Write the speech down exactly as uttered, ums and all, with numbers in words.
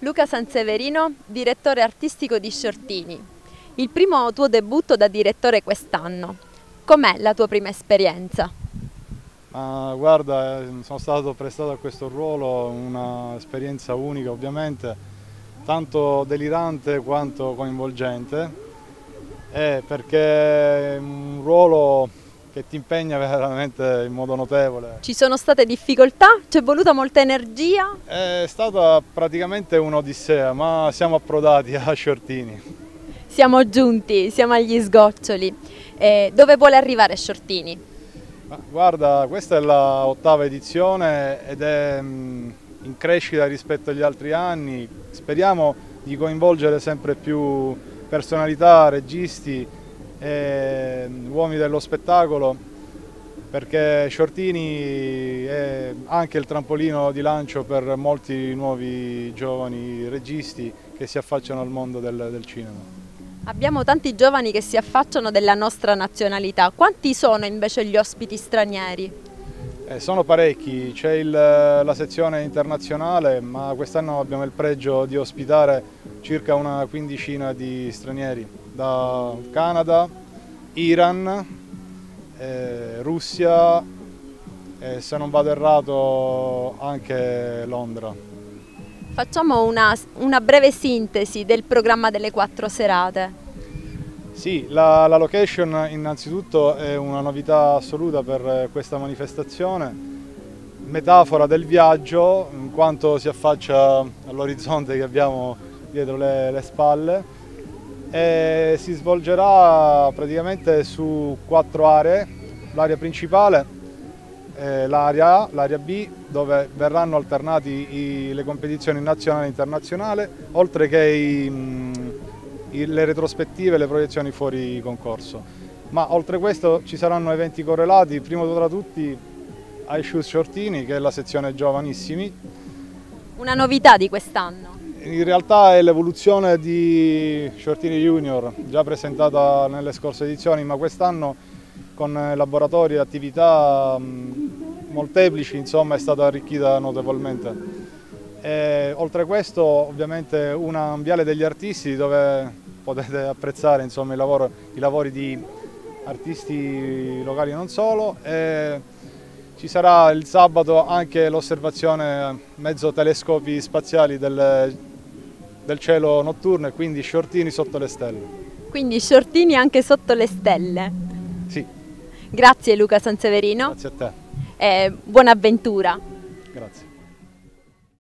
Luca Sanseverino, direttore artistico di Shortini. Il primo tuo debutto da direttore quest'anno. Com'è la tua prima esperienza? Ma guarda, sono stato prestato a questo ruolo, un'esperienza unica ovviamente, tanto delirante quanto coinvolgente, eh, perché è un ruolo che ti impegna veramente in modo notevole. Ci sono state difficoltà? C'è voluta molta energia? È stata praticamente un'odissea, ma siamo approdati a Shortini. Siamo giunti, siamo agli sgoccioli. Eh, dove vuole arrivare Shortini? Ma guarda, questa è la ottava edizione ed è mh, in crescita rispetto agli altri anni. Speriamo di coinvolgere sempre più personalità, registi e uomini dello spettacolo, perché Shortini è anche il trampolino di lancio per molti nuovi giovani registi che si affacciano al mondo del, del cinema. Abbiamo tanti giovani che si affacciano della nostra nazionalità. Quanti sono invece gli ospiti stranieri? Eh, sono parecchi, c'è la sezione internazionale, ma quest'anno abbiamo il pregio di ospitare circa una quindicina di stranieri, da Canada, Iran, eh, Russia e, se non vado errato, anche Londra. Facciamo una, una breve sintesi del programma delle quattro serate. Sì, la, la location innanzitutto è una novità assoluta per questa manifestazione, metafora del viaggio in quanto si affaccia all'orizzonte che abbiamo dietro le, le spalle, e si svolgerà praticamente su quattro aree: l'area principale, eh, l'area A, l'area B, dove verranno alternati i, le competizioni nazionali e internazionali, oltre che i, i, le retrospettive e le proiezioni fuori concorso. Ma oltre a questo ci saranno eventi correlati, primo tra tutti I Choose Shortini, che è la sezione giovanissimi. Una novità di quest'anno? In realtà è l'evoluzione di Shortini Junior, già presentata nelle scorse edizioni, ma quest'anno con laboratori e attività molteplici, insomma, è stata arricchita notevolmente. E, oltre a questo, ovviamente un viale degli artisti dove potete apprezzare, insomma, il lavoro, i lavori di artisti locali e non solo. E ci sarà il sabato anche l'osservazione mezzo telescopi spaziali del, del cielo notturno, e quindi Shortini sotto le stelle. Quindi Shortini anche sotto le stelle? Sì. Grazie Luca Sanseverino. Grazie a te. E buona avventura. Grazie.